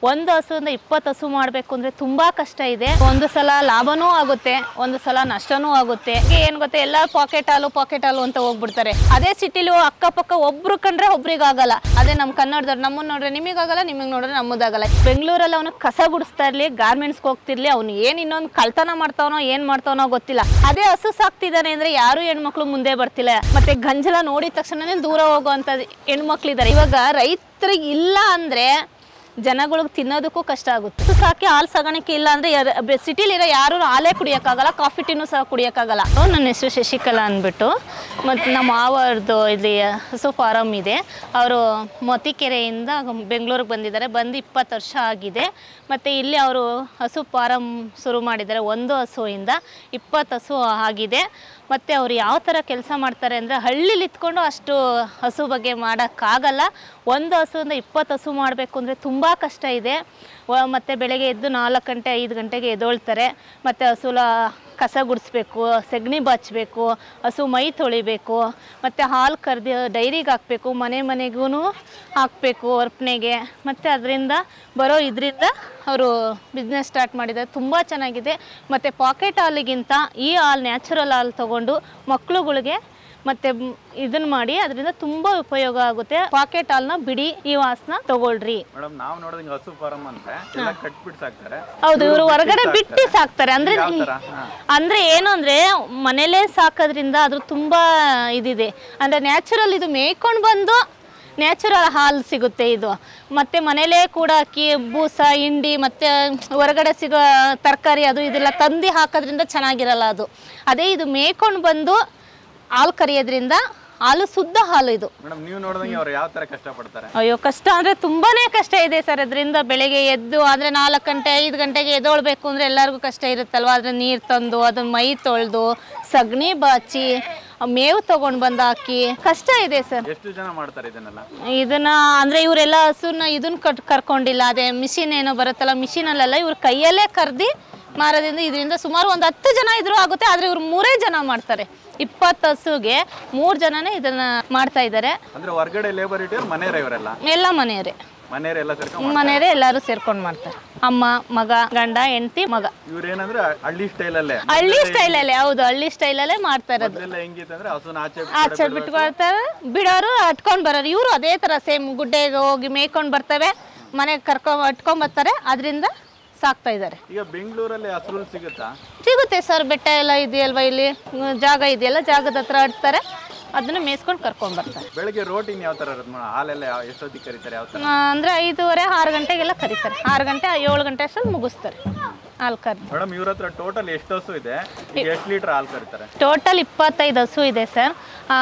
ಒಂದು ಹಸುವಿಂದ 20 ಹಸು ಮಾಡಬೇಕು ಅಂದರೆ ತುಂಬ ಕಷ್ಟ ಇದೆ. ಒಂದು ಸಲ ಲಾಭನೂ ಆಗುತ್ತೆ, ಒಂದು ಸಲ ನಷ್ಟನೂ ಆಗುತ್ತೆ. ಏನು ಗೊತ್ತೆ, ಎಲ್ಲ ಪಾಕೆಟ್ ಹಾಲು ಅಂತ ಹೋಗ್ಬಿಡ್ತಾರೆ. ಅದೇ ಸಿಟಿಲಿ ಅಕ್ಕಪಕ್ಕ ಒಬ್ರು ಕಂಡ್ರೆ ಒಬ್ರಿಗಾಗಲ್ಲ. ಅದೇ ನಮ್ಮ ಕನ್ನಡದವ್ರು ನಮ್ಮನ್ನು ನೋಡ್ರೆ ನಿಮಗಾಗಲ್ಲ, ನಿಮಗೆ ನೋಡ್ರೆ ನಮ್ಮದಾಗಲ್ಲ. ಬೆಂಗಳೂರಲ್ಲಿ ಅವನು ಕಸ ಗುಡಿಸ್ತಾ ಇರಲಿ, ಗಾರ್ಮೆಂಟ್ಸ್ಗೆ ಹೋಗ್ತಿರ್ಲಿ, ಅವ್ನು ಏನು ಇನ್ನೊಂದು ಕಳ್ತನ ಮಾಡ್ತಾವನೋ ಏನು ಮಾಡ್ತಾವನೋ ಗೊತ್ತಿಲ್ಲ. ಅದೇ ಹಸು ಸಾಕ್ತಿದ್ದಾನೆ ಅಂದರೆ ಯಾರು ಹೆಣ್ಮಕ್ಳು ಮುಂದೆ ಬರ್ತಿಲ್ಲ. ಮತ್ತೆ ಗಂಜಲ ನೋಡಿದ ತಕ್ಷಣನೇ ದೂರ ಹೋಗುವಂಥದ್ದು ಹೆಣ್ಮಕ್ಳಿದ್ದಾರೆ. ಇವಾಗ ರೈತರಿಗೆ ಇಲ್ಲ ಅಂದರೆ ಜನಗಳಿಗೆ ತಿನ್ನೋದಕ್ಕೂ ಕಷ್ಟ ಆಗುತ್ತೆ. ಸಾಕಿ ಹಾಲು ಸಾಗಾಣಿಕೆ ಇಲ್ಲ ಅಂದರೆ ಸಿಟಿಲಿರೋ ಯಾರು ಹಾಲೇ ಕುಡಿಯೋಕ್ಕಾಗಲ್ಲ, ಕಾಫಿ ಟೀನೂ ಸಹ ಕುಡಿಯೋಕ್ಕಾಗಲ್ಲ. ನನ್ನ ಹೆಸರು ಶಶಿಕಲಾ ಅಂದ್ಬಿಟ್ಟು, ಮತ್ತು ನಮ್ಮ ಮಾವರದು ಇಲ್ಲಿ ಹಸು ಫಾರಮ್ ಇದೆ. ಅವರು ಮತಿಕೆರೆಯಿಂದ ಬೆಂಗಳೂರಿಗೆ ಬಂದಿದ್ದಾರೆ. ಬಂದು 20 ವರ್ಷ ಆಗಿದೆ. ಮತ್ತು ಇಲ್ಲಿ ಅವರು ಹಸು ಫಾರಮ್ ಶುರು ಮಾಡಿದ್ದಾರೆ. ಒಂದು ಹಸುವಿಂದ 20 ಹಸು ಆಗಿದೆ. ಮತ್ತು ಅವ್ರು ಯಾವ ಥರ ಕೆಲಸ ಮಾಡ್ತಾರೆ ಅಂದರೆ, ಹಳ್ಳಿಲಿ ಇತ್ಕೊಂಡು ಅಷ್ಟು ಹಸು ಬಗ್ಗೆ ಮಾಡೋಕ್ಕಾಗಲ್ಲ. ಒಂದು ಹಸುವಿಂದ 20 ಹಸು ಮಾಡಬೇಕು ಅಂದರೆ ತುಂಬ ಕಷ್ಟ ಇದೆ. ಮತ್ತು ಬೆಳಗ್ಗೆ ಎದ್ದು 4 ಗಂಟೆ 5 ಗಂಟೆಗೆ ಎದ್ದೊಳ್ತಾರೆ. ಮತ್ತು ಹಸುಲ ಕಸ ಗುಡಿಸ್ಬೇಕು, ಸೆಗಣಿ ಬಾಚಬೇಕು, ಹಸು ಮೈ ತೊಳಿಬೇಕು, ಮತ್ತು ಹಾಲು ಕರೆದು ಡೈರಿಗೆ ಹಾಕಬೇಕು, ಮನೆಗೂ ಹಾಕಬೇಕು ಅರ್ಪಣೆಗೆ. ಮತ್ತು ಅದರಿಂದ ಬರೋ ಇದರಿಂದ ಅವರು ಬಿಸ್ನೆಸ್ ಸ್ಟಾರ್ಟ್ ಮಾಡಿದ್ದಾರೆ. ತುಂಬ ಚೆನ್ನಾಗಿದೆ. ಮತ್ತು ಪಾಕೆಟ್ ಹಾಲಿಗಿಂತ ಈ ಹಾಲು ನ್ಯಾಚುರಲ್ ಹಾಲು ತೊಗೊಂಡು ಮಕ್ಳುಗಳಿಗೆ ಮತ್ತು ಇದನ್ನ ಮಾಡಿ ಅದರಿಂದ ತುಂಬ ಉಪಯೋಗ ಆಗುತ್ತೆ. ಪಾಕೆಟ್ ಹಾಲನ್ನ ಬಿಡಿ, ಈ ವಾಸನ ತಗೊಳ್ರಿ. ಮೇಡಮ್, ನಾವು ನೋಡಿದಂಗೆ ಹಸು ಫಾರಮ್ ಅಂದ್ರೆ ಎಲ್ಲ ಕಟ್ಬಿಟ್ಟು ಸಾಕ್ತಾರೆ. ಹೌದು, ಇವರು ಹೊರಗಡೆ ಬಿಟ್ಟು ಸಾಕ್ತಾರೆ. ಅಂದ್ರೆ ಏನು ಅಂದ್ರೆ ಮನೇಲೇ ಸಾಕೋದ್ರಿಂದ ಅದು ತುಂಬಾ ಇದಿದೆ. ಅಂದ್ರೆ ನ್ಯಾಚುರಲ್, ಇದು ಮೇಯ್ಕೊಂಡು ಬಂದು ನ್ಯಾಚುರಲ್ ಹಾಲು ಸಿಗುತ್ತೆ ಇದು. ಮತ್ತು ಮನೇಲೇ ಕೂಡ ಅಕ್ಕಿ, ಬೂಸ, ಹಿಂಡಿ ಮತ್ತು ಹೊರಗಡೆ ಸಿಗೋ ತರಕಾರಿ ಅದು ಇದೆಲ್ಲ ತಂದು ಹಾಕೋದ್ರಿಂದ ಚೆನ್ನಾಗಿರಲ್ಲ ಅದು. ಅದೇ ಇದು ಮೇಯ್ಕೊಂಡು ಬಂದು ಹಾಲು ಕರಿಯೋದ್ರಿಂದ ಹಾಲು ಶುದ್ಧ ಹಾಲು ಇದು. ಮೇಡಮ್, ನೀವು ನೋಡಿದಂಗೆ ಅವ್ರು ಯಾವ ತರ ಕಷ್ಟ ಪಡ್ತಾರೆ? ಅಯ್ಯೋ, ಕಷ್ಟ ಅಂದರೆ ತುಂಬಾನೇ ಕಷ್ಟ ಇದೆ ಸರ್. ಅದರಿಂದ ಬೆಳಗ್ಗೆ ಎದ್ದು ಆದರೆ 4 ಗಂಟೆ 5 ಗಂಟೆಗೆ ಎದ್ದೊಳ್ಬೇಕು ಅಂದರೆ ಎಲ್ಲರಿಗೂ ಕಷ್ಟ ಇರುತ್ತಲ್ವ. ಅದ್ರ ನೀರು ತಂದು ಅದನ್ನ ಮೈ ತೊಳೆದು ಸಗಣಿ ಬಾಚಿ ಮೇವು ತಗೊಂಡು ಬಂದು ಹಾಕಿ ಕಷ್ಟ ಇದೆ ಸರ್. ಎಷ್ಟು ಜನ ಮಾಡ್ತಾರೆ ಇದನ್ನ ಅಂದರೆ ಇವರೆಲ್ಲ ಹಸುನ ಇದನ್ನ ಕರ್ಕೊಂಡಿಲ್ಲ. ಅದೇ ಮಿಷಿನ್ ಏನೋ ಬರುತ್ತಲ್ಲ, ಮಿಷಿನಲ್ಲೆಲ್ಲ ಇವ್ರ ಕೈಯಲ್ಲೇ ಕರ್ದು ಮಾರೋದ್ರಿಂದ ಇದರಿಂದ ಸುಮಾರು ಒಂದು 10 ಜನ ಇದ್ರೂ ಆಗುತ್ತೆ. ಆದರೆ ಇವ್ರು 3 ಜನ ಮಾಡ್ತಾರೆ. 20 ಹಸುಗೆ 3 ಜನನೇ ಇದನ್ನ ಮಾಡ್ತಾ ಇದ್ದಾರೆ. ಅಂದ್ರೆ ಹೊರಗಡೆ ಲೇಬರ್ ಇಟ್ಟಿರೋ ಮನೆಯವರೇ ಇವರೆಲ್ಲ? ಎಲ್ಲ ಮನೆಯವರೇ, ಮನೆಯವರೇ ಎಲ್ಲರೂ ಸೇರ್ಕೊಂಡು ಮಾಡ್ತಾರೆ. ಅಮ್ಮ, ಮಗ, ಗಂಡ, ಹೆಂಡತಿ, ಮಗ. ಇವ್ರೇನಂದ್ರೆ ಹಳ್ಳಿ ಸ್ಟೈಲಲ್ಲೇ? ಹಳ್ಳಿ ಸ್ಟೈಲಲ್ಲೇ, ಹೌದು, ಹಳ್ಳಿ ಸ್ಟೈಲಲ್ಲೇ ಮಾಡ್ತಾ ಇರೋದು. ಹೆಂಗಿತ್ತಂದ್ರೆ ಹಸುನ ಆಚೆ ಬಿಟ್ಕೊಳ್ತಾರೆ, ಬಿಡೋರು ಅಟ್ಕೊಂಡ್ ಬರೋರು. ಇವರು ಅದೇ ತರ ಸೇಮ್ ಗುಡ್ಡೆಗೆ ಹೋಗಿ ಮೇಯ್ಕೊಂಡು ಬರ್ತವೆ, ಮನೆಗೆ ಅಟ್ಕೊಂಡ್ ಬರ್ತಾರೆ. ಅದರಿಂದ ಸಾಕ್ತಾ ಇದ್ದಾರೆ. ಈಗ ಬೆಂಗಳೂರಲ್ಲಿ ಹಸುರು ಸಿಗುತ್ತಾ? ಸಿಗುತ್ತೆ ಸರ್, ಬೆಟ್ಟ ಎಲ್ಲ ಇದೆಯಲ್ವಾ, ಇಲ್ಲಿ ಜಾಗ ಇದೆಯಲ್ಲ, ಜಾಗದ ಹತ್ರ ಆಡ್ತಾರೆ, ಅದನ್ನ ಮೇಯಿಸ್ಕೊಂಡು ಕರ್ಕೊಂಡ್ ಬರ್ತಾರೆ. ಬೆಳಗ್ಗೆ ರೋಟಿನ್ ಯಾವ ತರ ಇರುತ್ತೆ? ಹಾಲೆಲ್ಲ ಎಷ್ಟೊತ್ತಿಗೆ ಕರೀತಾರೆ? ಯಾವ ತರ ಅಂದ್ರೆ 5:30 6 ಗಂಟೆಗೆಲ್ಲ ಕರೀತಾರೆ. 6 ಗಂಟೆ 7 ಗಂಟೆ ಅಷ್ಟಲ್ಲಿ ಮುಗಿಸ್ತಾರೆ ಹಾಲು ಕರ್ದು. ಮೇಡಮ್, ಇವ್ರ ಹತ್ರ ಟೋಟಲ್ ಎಷ್ಟು ಹಸು ಇದೆ? ಎಷ್ಟು ಲೀಟರ್ ಹಾಲು ಕರೀತಾರೆ? ಟೋಟಲ್ 25 ಹಸು ಇದೆ ಸರ್.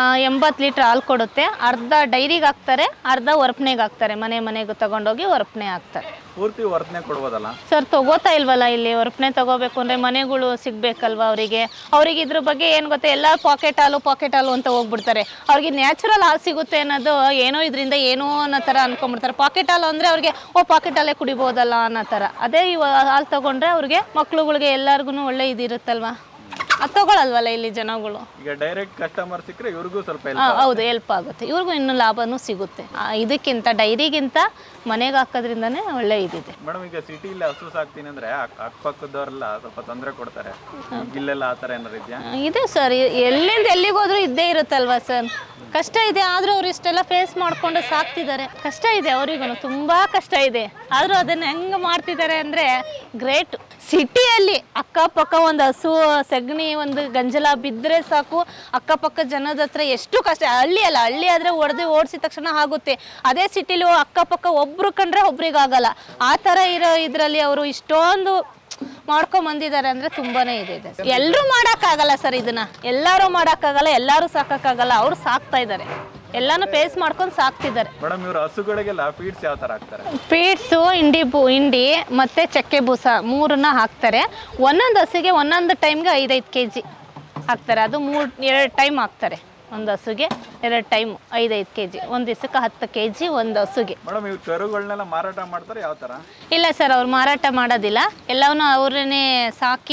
80 ಲೀಟರ್ ಹಾಲು ಕೊಡುತ್ತೆ. ಅರ್ಧ ಡೈರಿಗೆ ಹಾಕ್ತಾರೆ, ಅರ್ಧ ಹೊರಪಣೆಗೆ ಹಾಕ್ತಾರೆ. ಮನೆಗೂ ತಗೊಂಡೋಗಿ ಹೊರಪಣೆ ಹಾಕ್ತಾರೆ. ಪೂರ್ತಿ ಹೊರಪಣೆ ಕೊಡ್ಬೋದಲ್ಲ ಸರ್? ತಗೋತಾ ಇಲ್ವಲ್ಲ ಇಲ್ಲಿ. ಹೊರಪಣೆ ತಗೋಬೇಕು ಅಂದರೆ ಮನೆಗಳು ಸಿಗಬೇಕಲ್ವ ಅವರಿಗೆ. ಇದ್ರ ಬಗ್ಗೆ ಏನು ಗೊತ್ತೆ, ಎಲ್ಲ ಪಾಕೆಟ್ ಹಾಲು ಅಂತ ಹೋಗ್ಬಿಡ್ತಾರೆ. ಅವ್ರಿಗೆ ನ್ಯಾಚುರಲ್ ಹಾಲು ಸಿಗುತ್ತೆ ಅನ್ನೋದು ಏನೋ, ಇದರಿಂದ ಏನೋ ಅನ್ನೋ ಥರ ಅನ್ಕೊಂಡ್ಬಿಡ್ತಾರೆ. ಪಾಕೆಟ್ ಹಾಲು ಅಂದರೆ ಅವ್ರಿಗೆ ಪಾಕೆಟ್ ಹಾಲೇ ಕುಡಿಬೋದಲ್ಲ ಅನ್ನೋ ಥರ. ಅದೇ ಈ ಹಾಲು ತಗೊಂಡ್ರೆ ಅವ್ರಿಗೆ, ಮಕ್ಳುಗಳಿಗೆ ಎಲ್ಲರಿಗೂ ಒಳ್ಳೆ ಇದಿರುತ್ತಲ್ವ, ಅದು ತಗೊಳಲ್ವಲ್ಲ ಇಲ್ಲಿ ಜನಗಳು. ಈಗ ಡೈರೆಕ್ಟ್ ಕಸ್ಟಮರ್ ಸಿಕ್ಕರೆ ಇವ್ರಿಗೂ ಸ್ವಲ್ಪ ಹೌದು, ಹೆಲ್ಪ್ ಆಗುತ್ತೆ. ಇವ್ರಿಗೂ ಇನ್ನೂ ಲಾಭನೂ ಸಿಗುತ್ತೆ. ಇದಕ್ಕಿಂತ ಡೈರಿಗಿಂತ ಮನೆಗೆ ಹಾಕೋದ್ರಿಂದನೇ ಒಳ್ಳೆ ಇದಿದೆ. ಮೇಡಮ್, ಈಗ ಸಿಟಿಲಿ ಹಸು ಸಾಕ್ತೀನಿ ಅಂದ್ರೆ ಅಕ್ಕಪಕ್ಕದವರೆಲ್ಲ ಸ್ವಲ್ಪ ತೊಂದರೆ ಕೊಡ್ತಾರೆ. ಇಲ್ಲೆಲ್ಲ ಆ ಥರ ಏನಾರು ಇದೆಯಾ? ಇದೆ ಸರ್, ಎಲ್ಲಿಂದ ಎಲ್ಲಿಗೆ ಹೋದ್ರೂ ಇದ್ದೇ ಇರುತ್ತಲ್ವಾ ಸರ್. ಕಷ್ಟ ಇದೆ, ಆದರೂ ಅವ್ರು ಇಷ್ಟೆಲ್ಲ ಫೇಸ್ ಮಾಡಿಕೊಂಡು ಸಾಕ್ತಿದ್ದಾರೆ. ಕಷ್ಟ ಇದೆ, ಅವರಿಗೂ ತುಂಬ ಕಷ್ಟ ಇದೆ. ಆದರೂ ಅದನ್ನು ಹೆಂಗೆ ಮಾಡ್ತಿದ್ದಾರೆ ಅಂದರೆ ಗ್ರೇಟ್. ಸಿಟಿಯಲ್ಲಿ ಅಕ್ಕಪಕ್ಕ ಒಂದು ಹಸು ಸಗಣಿ ಒಂದು ಗಂಜಲ ಬಿದ್ದರೆ ಸಾಕು, ಅಕ್ಕಪಕ್ಕ ಜನದ ಹತ್ರ ಎಷ್ಟು ಕಷ್ಟ. ಹಳ್ಳಿ ಆದರೆ ಓಡಿಸಿದ ತಕ್ಷಣ ಆಗುತ್ತೆ. ಅದೇ ಸಿಟಿಲಿ ಅಕ್ಕಪಕ್ಕ ಒಬ್ರು ಕಂಡ್ರೆ ಒಬ್ರಿಗಾಗಲ್ಲ. ಆ ಥರ ಇರೋ ಇದರಲ್ಲಿ ಅವರು ಇಷ್ಟೊಂದು ಮಾಡ್ಕೊಂಡ್ ಬಂದಿದ್ದಾರೆ ಅಂದರೆ ತುಂಬಾನೇ ಇದೆ. ಎಲ್ಲರೂ ಮಾಡೋಕ್ಕಾಗಲ್ಲ ಸರ್, ಇದನ್ನ ಎಲ್ಲರೂ ಮಾಡೋಕ್ಕಾಗಲ್ಲ, ಎಲ್ಲರೂ ಸಾಕೋಕ್ಕಾಗಲ್ಲ. ಅವ್ರು ಸಾಕ್ತಾ ಇದ್ದಾರೆ, ಎಲ್ಲಾನು ಫೇಸ್ ಮಾಡ್ಕೊಂಡು ಸಾಕ್ತಿದ್ದಾರೆ. ಮೇಡಮ್, ಇವರು ಹಸುಗಳಿಗೆಲ್ಲ ಫೀಡ್ಸ್ ಯಾವ ಥರ ಹಾಕ್ತಾರೆ? ಫೀಡ್ಸು ಹಿಂಡಿ ಮತ್ತು ಚಕ್ಕೆ ಬೂಸ 3ನ್ನ ಹಾಕ್ತಾರೆ. ಒಂದೊಂದು ಹಸುಗೆ ಒಂದೊಂದು ಟೈಮ್ಗೆ 5-5 kg ಹಾಕ್ತಾರೆ. ಅದು 2 ಟೈಮ್ ಹಾಕ್ತಾರೆ. ಒಂದು ಹಸುಗೆ 2 ಟೈಮ್ 5-5 kg. ಒಂದು ದಿವಸಕ್ಕೆ 10 kg ಒಂದು ಹಸುಗೆ. ಮೇಡಮ್, ಇವ್ರು ಕರುಗಳನ್ನೆಲ್ಲ ಮಾರಾಟ ಮಾಡ್ತಾರೆ ಯಾವ ಥರ? ಇಲ್ಲ ಸರ್, ಅವ್ರು ಮಾರಾಟ ಮಾಡೋದಿಲ್ಲ. ಎಲ್ಲವನ್ನೂ ಅವರನ್ನೇ ಸಾಕಿ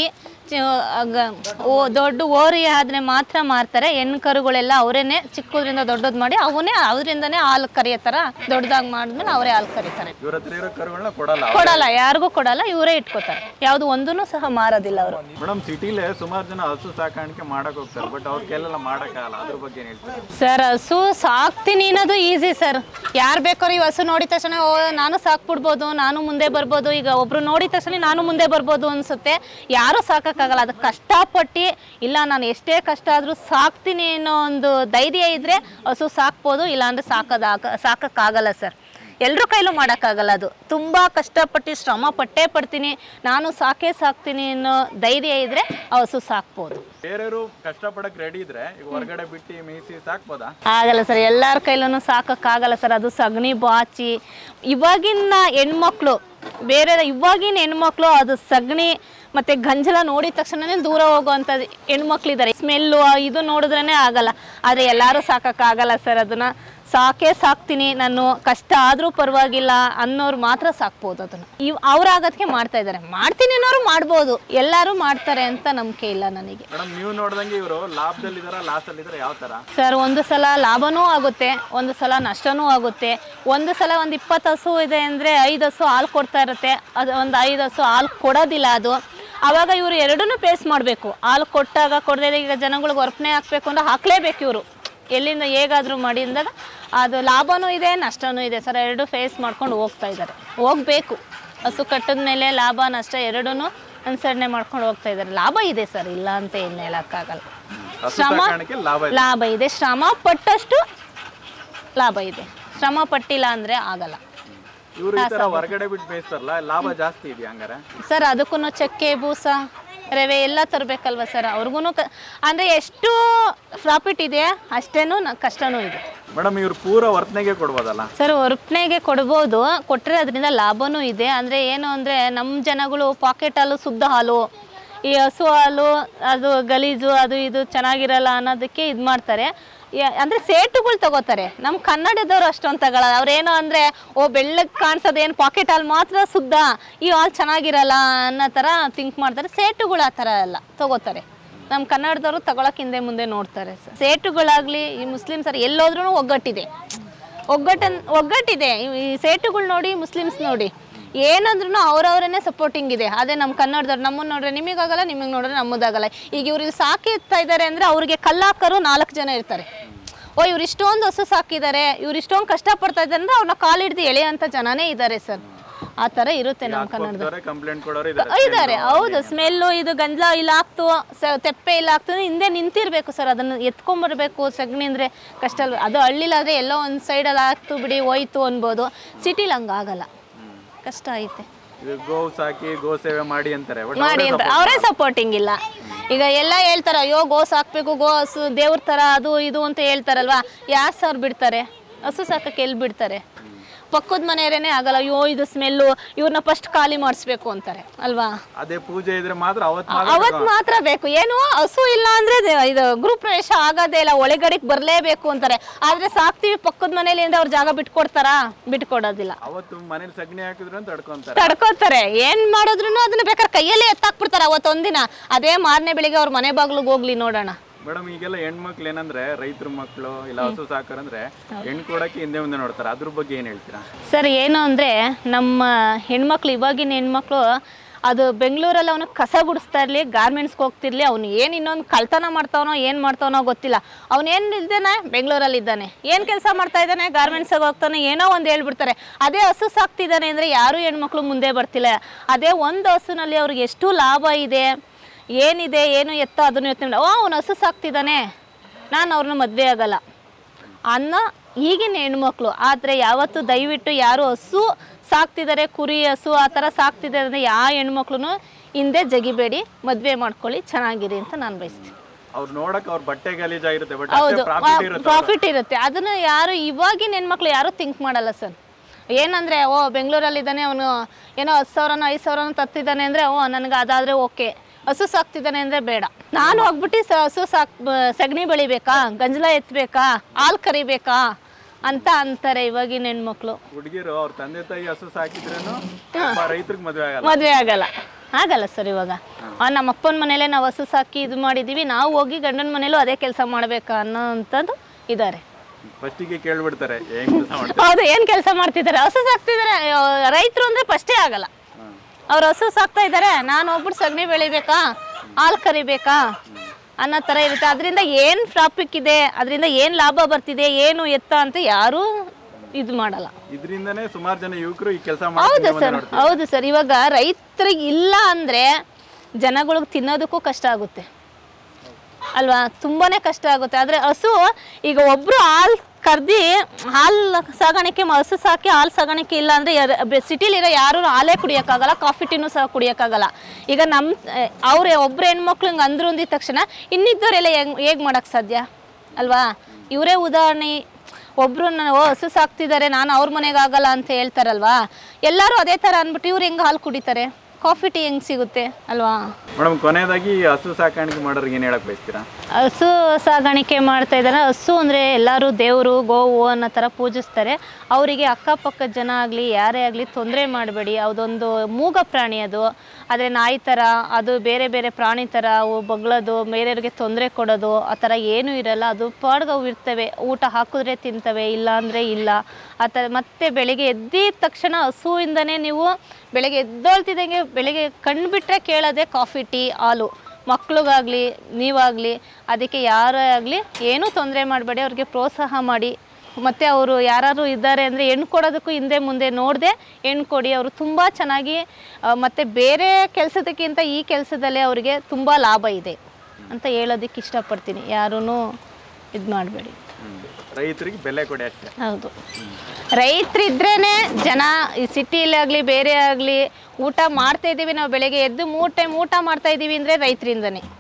ದೊಡ್ಡ ಓರಿ ಆದ್ರೆ ಮಾತ್ರ ಮಾರ್ತಾರೆ. ಹೆಣ್ಣು ಕರುಗಳೆಲ್ಲ ಅವರೇನೆ ಚಿಕ್ಕದ್ರಿಂದ ದೊಡ್ಡದ್ ಮಾಡಿ ಅವನೇ ಅದರಿಂದನೇ ಹಾಲು ಕರಿಯೋ ತರ ದೊಡ್ಡದಾಗಿ ಮಾಡಿದ್ಮೇಲೆ ಅವರೇ ಹಾಲು ಕರೀತಾರೆ. ಕೊಡಲ್ಲ, ಯಾರಿಗೂ ಕೊಡಲ್ಲ, ಇವರೇ ಇಟ್ಕೋತಾರೆ. ಯಾವ್ದು ಒಂದೂ ಸಹ ಮಾರೋದಿಲ್ಲ ಅವರು. ಮೇಡಮ್ ಸಿಟಿಲೇ ಸುಮಾರು ಜನ ಹಸು ಸಾಕಾಣಿಕೆ ಮಾಡಕ್ ಹೋಗ್ತಾರೆ, ಬಟ್ ಅವ್ರ ಕೈಲೆಲ್ಲ ಮಾಡಕ್ಕಾಗಲ್ಲ. ಅದ್ರ ಬಗ್ಗೆ ಹೇಳ್ತಾರೆ ಸರ್. ಹಸು ಸಾಕ್ತೀನಿ ಅನ್ನೋದು ಈಸಿ ಸರ್. ಯಾರು ಬೇಕಾದ್ರೂ ಈ ಹಸು ನೋಡಿದ ತಕ್ಷಣ ನಾನು ಸಾಕ್ಬಿಡ್ಬೋದು, ನಾನು ಮುಂದೆ ಬರ್ಬೋದು. ಈಗ ಒಬ್ರು ನೋಡಿದ ತಕ್ಷಣ ನಾನು ಮುಂದೆ ಬರ್ಬೋದು ಅನ್ಸುತ್ತೆ. ಯಾರು ಸಾಕಕ್ಕಾಗಲ್ಲ. ಅದು ಕಷ್ಟಪಟ್ಟು ಇಲ್ಲ ನಾನು ಎಷ್ಟೇ ಕಷ್ಟ ಆದ್ರೂ ಸಾಕ್ತೀನಿ ಅನ್ನೋ ಒಂದು ಧೈರ್ಯ ಇದ್ರೆ ಹಸು ಸಾಕ್ಬೋದು, ಇಲ್ಲಾಂದ್ರೆ ಸಾಕಕ್ಕಾಗಲ್ಲ ಸರ್. ಎಲ್ಲರ ಕೈಲೂ ಮಾಡೋಕ್ಕಾಗಲ್ಲ. ಅದು ತುಂಬ ಕಷ್ಟಪಟ್ಟು ಶ್ರಮ ಪಡ್ತೀನಿ, ನಾನು ಸಾಕ್ತೀನಿ ಅನ್ನೋ ಧೈರ್ಯ ಇದ್ರೆ ಹಸು ಸಾಕ್ಬೋದು. ಬೇರೆಯವರು ಕಷ್ಟಪಡಕ್ ರೆಡಿ ಇದ್ರೆ ಈಗ ಹೊರಗಡೆ ಬಿಟ್ಟು ಮೇಯಿಸಿ ಸಾಕ್ಬೋದಾ? ಆಗಲ್ಲ ಸರ್, ಎಲ್ಲರ ಕೈಲೂ ಸಾಕಕ್ಕಾಗಲ್ಲ ಸರ್. ಅದು ಸಗಣಿ ಬಾಚಿ ಇವಾಗಿನ ಹೆಣ್ಮಕ್ಳು ಇವಾಗಿನ ಹೆಣ್ಮಕ್ಳು ಅದು ಸಗಣಿ ಮತ್ತು ಗಂಜಲ ನೋಡಿದ ತಕ್ಷಣನೇ ದೂರ ಹೋಗುವಂಥದ್ದು ಹೆಣ್ಮಕ್ಳಿದ್ದಾರೆ. ಸ್ಮೆಲ್ಲು ಇದು ನೋಡಿದ್ರೇ ಆಗಲ್ಲ. ಆದರೆ ಎಲ್ಲರೂ ಸಾಕೋಕ್ಕಾಗಲ್ಲ ಸರ್. ಅದನ್ನು ಸಾಕ್ತೀನಿ ನಾನು, ಕಷ್ಟ ಆದರೂ ಪರವಾಗಿಲ್ಲ ಅನ್ನೋರು ಮಾತ್ರ ಸಾಕ್ಬೋದು. ಅದನ್ನು ಅವ್ರಾಗದಕ್ಕೆ ಮಾಡ್ತಾ ಇದ್ದಾರೆ. ಮಾಡ್ತೀನಿ ಅನ್ನೋರು ಮಾಡ್ಬೋದು, ಎಲ್ಲರೂ ಮಾಡ್ತಾರೆ ಅಂತ ನಂಬಿಕೆ ಇಲ್ಲ ನನಗೆ. ನೀವು ನೋಡ್ದಂಗೆ ಇವರು ಲಾಭದಲ್ಲಿದ್ದಾರಾ ಲಾಸಲ್ಲಿದ್ದಾರೆ ಯಾವ ಥರ ಸರ್? ಒಂದು ಸಲ ಲಾಭನೂ ಆಗುತ್ತೆ, ಒಂದು ಸಲ ನಷ್ಟನೂ ಆಗುತ್ತೆ. ಒಂದು ಸಲ ಒಂದು 20 ಹಸು ಇದೆ ಅಂದರೆ 5 ಹಸು ಹಾಲು ಕೊಡ್ತಾ ಇರುತ್ತೆ, ಅದು ಒಂದು 5 ಹಸು ಹಾಲು ಕೊಡೋದಿಲ್ಲ. ಅದು ಆವಾಗ ಇವರು ಎರಡನ್ನೂ ಫೇಸ್ ಮಾಡಬೇಕು. ಹಾಲು ಕೊಟ್ಟಾಗ ಕೊಡದೇ ಈಗ ಜನಗಳಿಗೆ ಒರ್ಪಣೆ ಹಾಕಬೇಕು ಅಂದ್ರೆ ಹಾಕಲೇಬೇಕು ಇವರು. ಎಲ್ಲಿಂದ ಹೇಗಾದರೂ ಮಾಡಿ ಅಂದಾಗ ಅದು ಲಾಭನೂ ಇದೆ ನಷ್ಟನೂ ಇದೆ ಸರ್. ಎರಡು ಫೇಸ್ ಮಾಡ್ಕೊಂಡು ಹೋಗ್ತಾ ಇದ್ದಾರೆ, ಹೋಗಬೇಕು. ಹಸು ಕಟ್ಟಿದ ಮೇಲೆ ಲಾಭ ನಷ್ಟ ಎರಡೂ ಅನುಸರಣೆ ಮಾಡ್ಕೊಂಡು ಹೋಗ್ತಾ ಇದ್ದಾರೆ. ಲಾಭ ಇದೆ ಸರ್, ಇಲ್ಲ ಅಂತ ಏನು ಹೇಳೋಕ್ಕಾಗಲ್ಲ. ಲಾಭ ಇದೆ, ಶ್ರಮ ಪಟ್ಟಷ್ಟು ಲಾಭ ಇದೆ. ಶ್ರಮ ಪಟ್ಟಿಲ್ಲ ಅಂದರೆ ಆಗಲ್ಲ. ಹೊರಗಡೆ ಬಿಟ್ಟು ಬೇಯಿಸ್ತಾರಲ್ಲ, ಲಾಭ ಜಾಸ್ತಿ ಇದೆ ಹಂಗಾರೆ ಸರ್. ಅದಕ್ಕೂ ಚಕ್ಕೆ ಬೂಸ ರವೆ ಎಲ್ಲ ತರಬೇಕಲ್ವ ಸರ್. ಅವ್ರಿಗೂ ಅಂದರೆ ಎಷ್ಟು ಪ್ರಾಫಿಟ್ ಇದೆ ಅಷ್ಟೇನು ಕಷ್ಟನೂ ಇದೆ. ಮೇಡಮ್ ಇವ್ರು ಪೂರ ವರ್ತನೆಗೆ ಕೊಡ್ಬೋದಲ್ಲ ಸರ್? ವರ್ತನೆಗೆ ಕೊಡ್ಬೋದು, ಕೊಟ್ಟರೆ ಅದರಿಂದ ಲಾಭನೂ ಇದೆ. ಅಂದರೆ ಏನು ಅಂದರೆ ನಮ್ಮ ಜನಗಳು ಪಾಕೆಟ್ ಹಾಲು, ಶುದ್ಧ ಹಾಲು, ಈ ಹಸು ಹಾಲು ಅದು ಗಲೀಜು ಅದು ಇದು ಚೆನ್ನಾಗಿರಲ್ಲ ಅನ್ನೋದಕ್ಕೆ ಇದು ಮಾಡ್ತಾರೆ. ಅಂದರೆ ಸೇಟುಗಳು ತಗೋತಾರೆ. ನಮ್ಮ ಕನ್ನಡದವ್ರು ಅಷ್ಟೊಂದು ತಗೊಳ್ಳಲ್ಲ. ಅವ್ರೇನು ಅಂದರೆ ಬೆಳ್ಳಗೆ ಕಾಣಿಸೋದೇನು ಪಾಕೆಟ್ ಹಾಲು ಮಾತ್ರ ಶುದ್ಧ, ಈ ಹಾಲು ಚೆನ್ನಾಗಿರಲ್ಲ ಅನ್ನೋ ಥರ ಥಿಂಕ್ ಮಾಡ್ತಾರೆ. ಸೇಟುಗಳು ಆ ಥರ ಎಲ್ಲ ತಗೋತಾರೆ. ನಮ್ಮ ಕನ್ನಡದವರು ತಗೊಳಕ್ಕೆ ಹಿಂದೆ ಮುಂದೆ ನೋಡ್ತಾರೆ ಸರ್. ಸೇಟುಗಳಾಗಲಿ ಈ ಮುಸ್ಲಿಮ್ಸರು ಎಲ್ಲೋದ್ರೂ ಒಗ್ಗಟ್ಟಿದೆ. ಈ ಸೇಟುಗಳು ನೋಡಿ, ಮುಸ್ಲಿಮ್ಸ್ ನೋಡಿ, ಏನಂದ್ರೂ ಅವ್ರವ್ರನ್ನೇ ಸಪೋರ್ಟಿಂಗ್ ಇದೆ. ಅದೇ ನಮ್ಮ ಕನ್ನಡದವ್ರು ನಮ್ಮನ್ನು ನೋಡ್ರೆ ನಿಮಗಾಗಲ್ಲ, ನಿಮಗೆ ನೋಡ್ರೆ ನಮ್ಮದಾಗಲ್ಲ. ಈಗ ಇವ್ರು ಇಲ್ಲಿ ಸಾಕಿರ್ತಾ ಇದ್ದಾರೆ ಅಂದರೆ ಅವ್ರಿಗೆ ಕಲ್ಲಾಕರು 4 ಜನ ಇರ್ತಾರೆ. ಇವ್ರು ಇಷ್ಟೊಂದು ಹಸು ಸಾಕಿದ್ದಾರೆ, ಇವ್ರು ಇಷ್ಟೊಂದು ಕಷ್ಟಪಡ್ತಾ ಇದ್ದಾರೆ ಅಂದರೆ ಅವ್ರನ್ನ ಕಾಲಿಡ್ದು ಎಳೆಯೋಂಥ ಜನನೇ ಇದ್ದಾರೆ ಸರ್. ಆ ಥರ ಇರುತ್ತೆ ನಮ್ಮ ಕನ್ನಡದವ್ರು ಇದ್ದಾರೆ. ಹೌದು, ಸ್ಮೆಲ್ಲು ಇದು ಗಂಜಲ ಇಲ್ಲಾಗ್ತು, ತೆಪ್ಪೆ ಇಲ್ಲಾಗ್ತು, ಹಿಂದೆ ನಿಂತಿರ್ಬೇಕು ಸರ್. ಅದನ್ನು ಎತ್ಕೊಂಬರ್ಬೇಕು. ಸಗಣಿ ಅಂದರೆ ಕಷ್ಟ ಅಲ್ವ. ಅದು ಹಳ್ಳಿಲಾದರೆ ಎಲ್ಲೋ ಒಂದು ಸೈಡಲ್ಲಿ ಆಗ್ತು ಬಿಡಿ ಹೋಯ್ತು ಅನ್ಬೋದು. ಸಿಟಿಲಿ ಹಂಗಾಗಲ್ಲ, ಕಷ್ಟ ಐತೆ. ಗೋ ಸಾಕಿ ಗೋ ಸೇವೆ ಮಾಡಿ ಅಂತಾರೆ, ಅವರೇ ಸಪೋರ್ಟಿಂಗ್ ಇಲ್ಲ. ಈಗ ಎಲ್ಲ ಹೇಳ್ತಾರೆ, ಅಯ್ಯೋ ಗೋ ಸಾಕ್ಬೇಕು, ಗೋ ಹಸು ದೇವ್ರ ಥರ ಅದು ಇದು ಅಂತ ಹೇಳ್ತಾರಲ್ವಾ. ಯಾರು ಸರ್ ಬಿಡ್ತಾರೆ? ಹಸು ಸಾಕಕ್ಕೆ ಎಲ್ಲಿ ಬಿಡ್ತಾರೆ? ಪಕ್ಕದ ಮನೆಯವರೇನೆ ಆಗಲ್ಲ, ಅಯ್ಯೋ ಇದು ಸ್ಮೆಲ್ಲು, ಇವ್ರನ್ನ ಫಸ್ಟ್ ಖಾಲಿ ಮಾಡಿಸ್ಬೇಕು ಅಂತಾರೆ ಅಲ್ವಾ. ಅದೇ ಪೂಜೆ ಇದ್ರೆ ಮಾತ್ರ ಅವತ್ತು ಮಾತ್ರ ಬೇಕು. ಏನು ಹಸು ಇಲ್ಲ ಅಂದ್ರೆ ಇದು ಗೃಹ ಪ್ರವೇಶ ಆಗೋದೇ ಇಲ್ಲ, ಒಳಗಡೆಗೆ ಬರಲೇಬೇಕು ಅಂತಾರೆ. ಆದ್ರೆ ಸಾಕ್ತಿವಿ ಪಕ್ಕದ ಮನೇಲಿ ಅಂದ್ರೆ ಅವ್ರ ಜಾಗ ಬಿಟ್ಕೊಡ್ತಾರಾ? ಬಿಟ್ಕೊಡೋದಿಲ್ಲ. ಅವತ್ತು ಮನೇಲಿ ಸಗಣಿ ಹಾಕಿದ್ರು ತಡ್ಕೋತಾರೆ. ಏನ್ ಮಾಡಿದ್ರು ಅದನ್ನ ಬೇಕಾದ್ರೆ ಕೈಯಲ್ಲೇ ಎತ್ತಾಕ್ಬಿಡ್ತಾರೆ ಅವತ್ತೊಂದಿನ. ಅದೇ ಮಾರನೇ ಬೆಳಿಗ್ಗೆ ಅವ್ರ ಮನೆ ಬಾಗ್ಲಿಗೆ ಹೋಗ್ಲಿ ನೋಡೋಣ. ಮೇಡಮ್ ಈಗೆಲ್ಲ ಹೆಣ್ಮಕ್ಳು ಏನಂದ್ರೆ ರೈತರ ಮಕ್ಕಳು ಇಲ್ಲ ಹಸು ಸಾಕರಂದ್ರೆ ಹೆಣ್ಣು ಕೊಡಕ್ಕೆ ಹಿಂದೆ ಮುಂದೆ ನೋಡ್ತಾರೆ, ಅದ್ರ ಬಗ್ಗೆ ಏನ್ ಹೇಳ್ತೀರಾ ಸರ್? ಏನು ಅಂದ್ರೆ ನಮ್ಮ ಹೆಣ್ಮಕ್ಳು, ಇವಾಗಿನ ಹೆಣ್ಮಕ್ಳು ಅದು ಬೆಂಗಳೂರಲ್ಲಿ ಅವನು ಕಸ ಗುಡಿಸ್ತಾ ಇರಲಿ, ಗಾರ್ಮೆಂಟ್ಸ್ಗೆ ಹೋಗ್ತಿರ್ಲಿ, ಅವ್ನು ಏನು ಇನ್ನೊಂದು ಕಳ್ತನ ಮಾಡ್ತಾವನೋ ಏನು ಮಾಡ್ತಾವನೋ ಗೊತ್ತಿಲ್ಲ. ಅವನೇನು ಇದ್ದಾನೆ ಬೆಂಗಳೂರಲ್ಲಿ ಇದ್ದಾನೆ, ಏನು ಕೆಲಸ ಮಾಡ್ತಾ ಇದ್ದಾನೆ ಗಾರ್ಮೆಂಟ್ಸಿಗೆ ಹೋಗ್ತಾನೆ, ಏನೋ ಒಂದು ಹೇಳ್ಬಿಡ್ತಾರೆ. ಅದೇ ಹಸು ಸಾಕ್ತಿದ್ದಾನೆ ಅಂದರೆ ಯಾರೂ ಹೆಣ್ಮಕ್ಳು ಮುಂದೆ ಬರ್ತಿಲ್ಲ. ಅದೇ ಒಂದು ಹಸುನಲ್ಲಿ ಅವ್ರಿಗೆ ಎಷ್ಟು ಲಾಭ ಇದೆ, ಏನಿದೆ, ಏನು ಎತ್ತ ಅದನ್ನು ಯೋಚನೆ ಅವನು ಹಸು ಸಾಕ್ತಿದ್ದಾನೆ, ನಾನು ಅವ್ರನ್ನ ಮದುವೆ ಆಗಲ್ಲ ಅನ್ನೋ ಈಗಿನ ಹೆಣ್ಮಕ್ಳು. ಆದರೆ ಯಾವತ್ತೂ ದಯವಿಟ್ಟು ಯಾರು ಹಸು ಸಾಕ್ತಿದ್ದಾರೆ, ಕುರಿ ಹಸು ಆ ಥರ ಸಾಕ್ತಿದ್ದಾರೆ ಅಂದರೆ ಯಾವ ಹೆಣ್ಮಕ್ಳು ಹಿಂದೆ ಜಗಿಬೇಡಿ, ಮದುವೆ ಮಾಡ್ಕೊಳ್ಳಿ, ಚೆನ್ನಾಗಿರಿ ಅಂತ ನಾನು ಬಯಸ್ತೀನಿ. ಅವ್ರು ನೋಡಕ್ಕೆ ಅವ್ರ ಬಟ್ಟೆ ಗಲೀಜಾಗಿರುತ್ತೆ, ಹೌದು, ಪ್ರಾಫಿಟ್ ಇರುತ್ತೆ. ಅದನ್ನು ಯಾರು ಇವಾಗಿನ ಹೆಣ್ಮಕ್ಳು ಯಾರೂ ಥಿಂಕ್ ಮಾಡಲ್ಲ ಸರ್. ಏನಂದರೆ ಬೆಂಗಳೂರಲ್ಲಿದ್ದಾನೆ ಅವನು, ಏನೋ 10,000 5,000 ತತ್ತಿದ್ದಾನೆ ಅಂದರೆ ನನಗೆ ಅದಾದರೆ ಓಕೆ. ಹಸು ಸಾಕ್ತಿದ್ದಾನೆ ಅಂದರೆ ಬೇಡ. ನಾನು ಹೋಗ್ಬಿಟ್ಟು ಹಸು ಸಗಣಿ ಬೆಳಿಬೇಕಾ, ಗಂಜಲ ಎತ್ತಬೇಕಾ, ಹಾಲು ಕರಿಬೇಕಾ ಅಂತ ಅಂತಾರೆ ಇವಾಗಿನ ಹೆಣ್ಮಕ್ಳು. ಹುಡುಗಿರು ಅವ್ರ ತಂದೆ ತಾಯಿ ಹಸು ಸಾಕಿದ್ರೇನು ರೈತರಿಗೆ ಮದುವೆ ಆಗಲ್ಲ ಸರ್. ಇವಾಗ ನಮ್ಮ ಅಪ್ಪನ ಮನೇಲೆ ನಾವು ಹಸು ಸಾಕಿ ಇದು ಮಾಡಿದ್ದೀವಿ, ನಾವು ಹೋಗಿ ಗಂಡನ ಮನೇಲೂ ಅದೇ ಕೆಲಸ ಮಾಡಬೇಕಾ ಅನ್ನೋಂಥದ್ದು ಇದ್ದಾರೆ. ಫಸ್ಟಿಗೆ ಕೇಳ್ಬಿಡ್ತಾರೆ ಏನ್ ಕೆಲಸ ಮಾಡ್ತಾರೆ. ಹೌದು, ಏನು ಕೆಲಸ ಮಾಡ್ತಿದ್ದಾರೆ, ಹಸು ಸಾಕ್ತಿದ್ದಾರೆ. ರೈತರು ಅಂದರೆ ಫಸ್ಟೇ ಆಗಲ್ಲ. ಅವ್ರು ಹಸು ಸಾಕ್ತಾ ಇದ್ದಾರೆ, ನಾನು ಹೋಗ್ಬಿಟ್ಟು ಸಗಣಿ ಬೆಳಿಬೇಕಾ, ಹಾಲು ಕರಿಬೇಕಾ ಅನ್ನೋ ಥರ ಇರುತ್ತೆ. ಅದರಿಂದ ಏನು ಪ್ರಾಫಿಟ್ ಇದೆ, ಅದರಿಂದ ಏನು ಲಾಭ ಬರ್ತಿದೆ, ಏನು ಎತ್ತ ಅಂತ ಯಾರೂ ಇದು ಮಾಡಲ್ಲ. ಇದರಿಂದನೇ ಸುಮಾರು ಜನ ಯುವಕರು ಈ ಕೆಲಸ ಹೌದು ಸರ್, ಹೌದು ಸರ್. ಇವಾಗ ರೈತರಿಗೆ ಇಲ್ಲ ಅಂದರೆ ಜನಗಳಿಗೆ ತಿನ್ನೋದಕ್ಕೂ ಕಷ್ಟ ಆಗುತ್ತೆ ಅಲ್ವಾ, ತುಂಬಾ ಕಷ್ಟ ಆಗುತ್ತೆ. ಆದರೆ ಹಸು ಈಗ ಒಬ್ಬರು ಹಾಲು ಕರ್ದು ಹಾಲು ಸಾಗಾಣಿಕೆ, ಹಸು ಸಾಕಿ ಹಾಲು ಸಾಗಾಣಿಕೆ ಇಲ್ಲ ಅಂದರೆ ಸಿಟಿಲಿರೋ ಯಾರೂ ಹಾಲೇ ಕುಡಿಯೋಕ್ಕಾಗಲ್ಲ, ಕಾಫಿ ಟೀನೂ ಸಹ ಕುಡಿಯೋಕ್ಕಾಗಲ್ಲ. ಈಗ ಅವ್ರೆ ಒಬ್ಬರು ಹೆಣ್ಮಕ್ಳು ಹಿಂಗೆ ಅಂದ್ರು ಅಂದಿದ ತಕ್ಷಣ ಇನ್ನಿದ್ದವರೆಲ್ಲ ಹೇಗೆ ಮಾಡೋಕ್ಕೆ ಸಾಧ್ಯ ಅಲ್ವಾ. ಇವರೇ ಉದಾಹರಣೆ, ಒಬ್ಬರು ಹಸು ಸಾಕ್ತಿದ್ದಾರೆ, ನಾನು ಅವ್ರ ಮನೆಗೆ ಆಗಲ್ಲ ಅಂತ ಹೇಳ್ತಾರಲ್ವಾ. ಎಲ್ಲರೂ ಅದೇ ಥರ ಅಂದ್ಬಿಟ್ಟು ಇವ್ರು ಹೆಂಗೆ ಹಾಲು ಕುಡಿತಾರೆ, ಕಾಫಿ ಟೀ ಹೆಂಗೆ ಸಿಗುತ್ತೆ ಅಲ್ವಾ. ಮೇಡಮ್, ಕೊನೆಯದಾಗಿ ಹಸು ಸಾಕಾಣಿಕೆ ಮಾಡೋರಿಗೆ ಏನು ಹೇಳಕ್ ಬಯಸ್ತೀರಾ? ಹಸು ಸಾಗಾಣಿಕೆ ಮಾಡ್ತಾ ಇದ್ದಾರೆ. ಹಸು ಅಂದರೆ ಎಲ್ಲರೂ ದೇವರು, ಗೋವು ಅನ್ನೋ ಥರ ಪೂಜಿಸ್ತಾರೆ. ಅವರಿಗೆ ಅಕ್ಕಪಕ್ಕದ ಜನ ಆಗಲಿ ಯಾರೇ ಆಗಲಿ ತೊಂದರೆ ಮಾಡಬೇಡಿ. ಅದೊಂದು ಮೂಗ ಪ್ರಾಣಿ ಅದು. ಆದರೆ ನಾಯಿ ಥರ ಅದು ಬೇರೆ ಬೇರೆ ಪ್ರಾಣಿ ಥರ ಅವು ಬಗ್ಳೋದು, ಬೇರೆಯವ್ರಿಗೆ ತೊಂದರೆ ಕೊಡೋದು ಆ ಥರ ಏನೂ ಇರಲ್ಲ. ಅದು ಪಾಡ್ಗೆ ಅವು ಇರ್ತವೆ, ಊಟ ಹಾಕಿದ್ರೆ ತಿಂತವೆ, ಇಲ್ಲ ಅಂದರೆ ಇಲ್ಲ ಆ ಥರ. ಮತ್ತು ಬೆಳಿಗ್ಗೆ ಎದ್ದಿದ ತಕ್ಷಣ ಹಸುವಿಂದನೇ ನೀವು ಬೆಳಗ್ಗೆ ಎದ್ದೊಳ್ತಿದ್ದಂಗೆ ಬೆಳಗ್ಗೆ ಕಣ್ಬಿಟ್ರೆ ಕೇಳೋದೆ ಕಾಫಿ ಟೀ ಹಾಲು. ಮಕ್ಳಿಗಾಗಲಿ ನೀವಾಗಲಿ ಅದಕ್ಕೆ ಯಾರೇ ಆಗಲಿ ಏನೂ ತೊಂದರೆ ಮಾಡಬೇಡಿ, ಅವ್ರಿಗೆ ಪ್ರೋತ್ಸಾಹ ಮಾಡಿ. ಮತ್ತು ಅವರು ಯಾರು ಇದ್ದಾರೆ ಅಂದರೆ ಹೆಣ್ಣು ಕೊಡೋದಕ್ಕೂ ಹಿಂದೆ ಮುಂದೆ ನೋಡದೆ ಹೆಣ್ಣು ಕೊಡಿ. ಅವರು ತುಂಬ ಚೆನ್ನಾಗಿ ಮತ್ತು ಬೇರೆ ಕೆಲಸದಕ್ಕಿಂತ ಈ ಕೆಲಸದಲ್ಲೇ ಅವರಿಗೆ ತುಂಬ ಲಾಭ ಇದೆ ಅಂತ ಹೇಳೋದಕ್ಕೆ ಇಷ್ಟಪಡ್ತೀನಿ. ಯಾರೂ ಇದು ಮಾಡಬೇಡಿ, ರೈತರಿಗೆ ಬೆಲೆ ಕೊಡಿ ಅಷ್ಟೇ. ಹೌದು, ರೈತರಿದ್ರೇ ಜನ ಈ ಸಿಟಿಲಾಗಲಿ ಬೇರೆ ಆಗಲಿ ಊಟ ಮಾಡ್ತಾಯಿದ್ದೀವಿ. ನಾವು ಬೆಳಗ್ಗೆ ಎದ್ದು 3 ಟೈಮ್ ಊಟ ಮಾಡ್ತಾಯಿದ್ದೀವಿ ಅಂದರೆ ರೈತರಿಂದನೇ.